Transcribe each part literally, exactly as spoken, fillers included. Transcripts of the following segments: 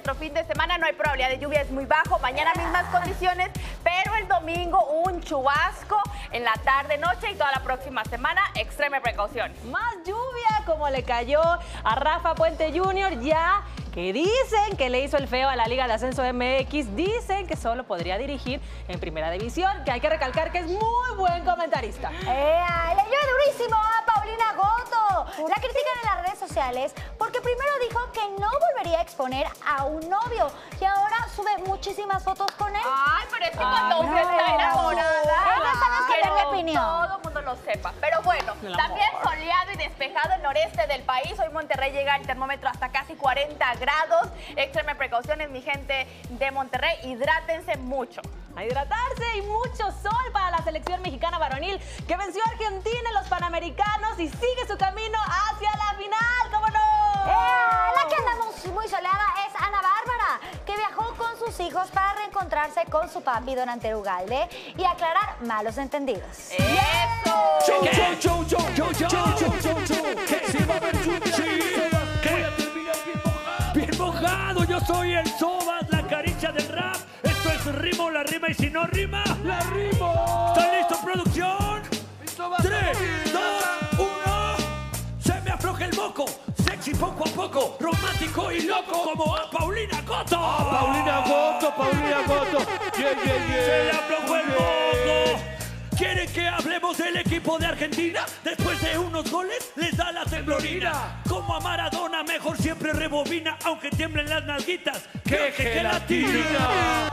nuestro fin de semana no hay probabilidad de lluvia, es muy bajo. Mañana mismas condiciones, pero el domingo un chubasco en la tarde, noche y toda la próxima semana, extrema precaución. Más lluvia como le cayó a Rafa Puente junior ya que dicen que le hizo el feo a la Liga de Ascenso M X, dicen que solo podría dirigir en Primera División, que hay que recalcar que es muy buen comentarista. ¡Eh! ¡Le llueve durísimo a Paulina Goto! La critican en las redes sociales porque primero dijo que no volvería a exponer a un novio y ahora sube muchísimas fotos con él. Ay, pero es que cuando uno está enamorada, Ella sabe que quiero tenga opinión. todo el mundo lo sepa. Pero bueno, también soleado y despejado el noreste del país. Hoy Monterrey llega al termómetro hasta casi cuarenta grados. Extreme precauciones, mi gente de Monterrey. Hidrátense mucho. A hidratarse y mucho sol para la selección mexicana varonil que venció a Argentina en los Panamericanos y sigue su camino hacia la final. ¿Cómo no? ¡Eh! La que andamos muy soleada es Ana Bárbara, que viajó con sus hijos para reencontrarse con su papi Don Antero Ugalde y aclarar malos entendidos. ¡Eso! Show, show, show, show, show, show, show, show, show. Que si va a haber lluvia, voy a terminar bien mojado. Bien mojado, yo soy el Sobas, la caricia del rap. Esto es rimo, la rima y si no rima, la rimo. ¿Está listo, producción? Tres, dos, uno. Se me afloja el moco. Sexy poco a poco, romántico y loco como a Paulina Goto. A Paulina Goto, Paulina Goto. Yeah, yeah, yeah. Se le aflojó el moco. ¿Quieren que hablemos del equipo de Argentina? Después de unos goles les da la temblorina. Como a Maradona mejor siempre rebobina, aunque tiemblen las nalguitas. ¡Qué gelatina!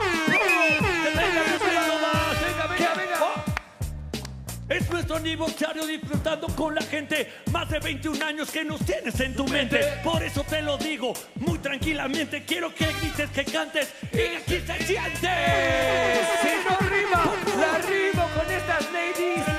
Venga, venga, venga. Es nuestro aniversario disfrutando con la gente. Más de veintiún años que nos tienes en tu mente. Por eso te lo digo muy tranquilamente. Quiero que grites, que cantes y aquí se siente. Si no rima, la rimo con estas ladies.